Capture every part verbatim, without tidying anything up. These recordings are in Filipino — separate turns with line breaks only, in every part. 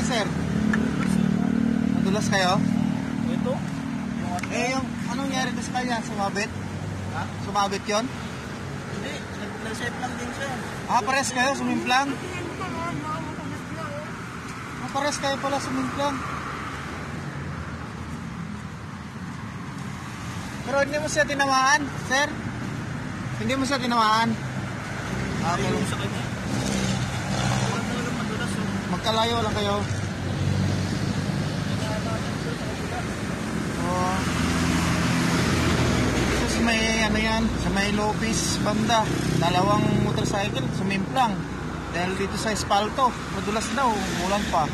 sir? Madulas kayo?
Ito?
Eh, yung anong nangyari doon sa kanya? Sumabit?
Ha?
Sumabit yon?
Hindi, nag-set lang din siya.
Ah, pares kayo, sumimplang? Ah, pares kayo pala, sumimplang. Pero hindi mo siya tinamaan, sir? Hindi mo siya tinamaan? Ah, pero
sa kanya. Huwag talaga madulas.
magkalayo lang kayo. Oh. Sa may ano yan, sa may Lopez banda, dalawang motorcycle sumimplang dahil dito sa espalto, madulas daw, umulan pa.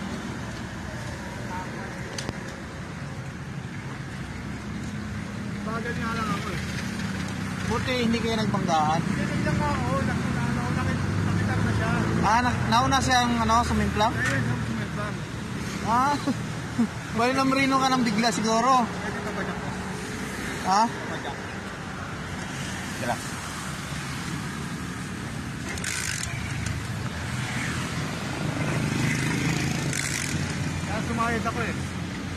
Bagal nga lang ako eh.
Buti hindi kayo nagbanggaan.
Hindi lang ako, nakita na siya.
Ah, na nauna siyang ano, sumimplang?
Ayun, sumimplang.
Ah, bali na marino ka ng bigla siguro.
Pwede ka ba niya po?
Ha?
Pajak.
Relax.
Kaya sumayad ako eh.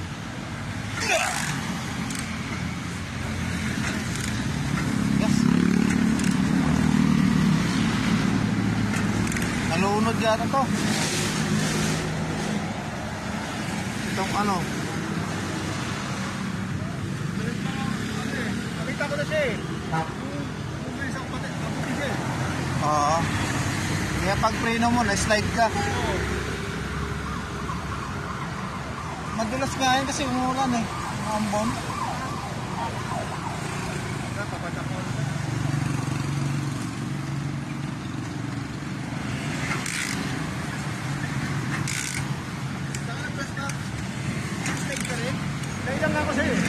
Yes. Nalunod yata to. Itong ano.
Nakita ko na siya eh. Umalis ako pati. Kaputi siya eh.
Oo. Kaya pag preno mo, na-slide ka. Madulas nga yan kasi umulan eh. Ambon.
Papatak ko. Saan ang press na? Slide ka rin? Slide lang ako sa'yo eh.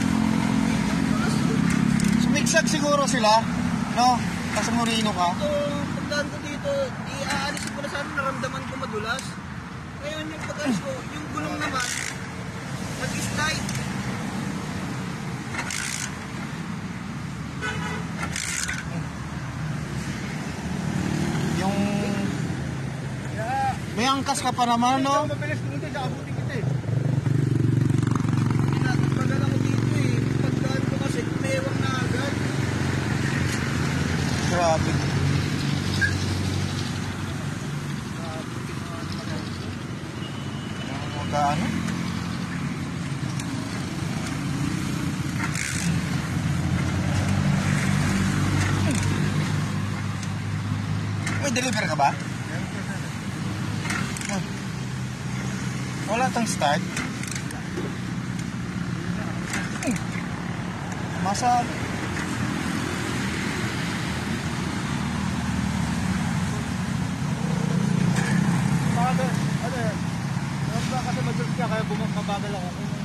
Sumigsag siguro sila. No? Kasi murino ka.
Ito, pagdaan ko dito, i-aalisin ko na sana naramdaman ko madulas. Ngayon yung pag-alis ko, yung gulong naman, nag-slide.
Yung
Kaya,
may angkas ka pa naman,
hindi
no?
ako mabilis kumunti, kakabuti kita eh. Pinagpagal ako dito eh. Pagdaan ko kasi, mayroong na agad.
Grabe. Magkano? May deliver ka ba? Ah. Wala tang start. Masa
Bakit? Ano yan? Ano ba kasi madulas ka kaya bumakabagal ako?